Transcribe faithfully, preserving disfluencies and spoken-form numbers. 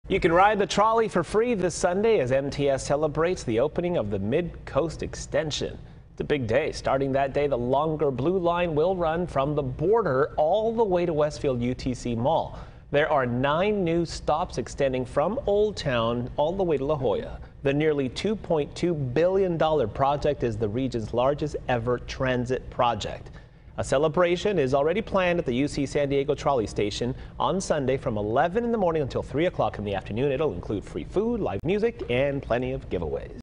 You can ride the trolley for free this Sunday as M T S celebrates the opening of the Mid-Coast Extension. It's a big day. Starting that day, the longer blue line will run from the border all the way to Westfield U T C Mall. There are nine new stops extending from Old Town all the way to La Jolla. The nearly two point two billion dollar project is the region's largest ever transit project. A celebration is already planned at the U C San Diego Trolley Station on Sunday from eleven in the morning until three o'clock in the afternoon. It'll include free food, live music, and plenty of giveaways.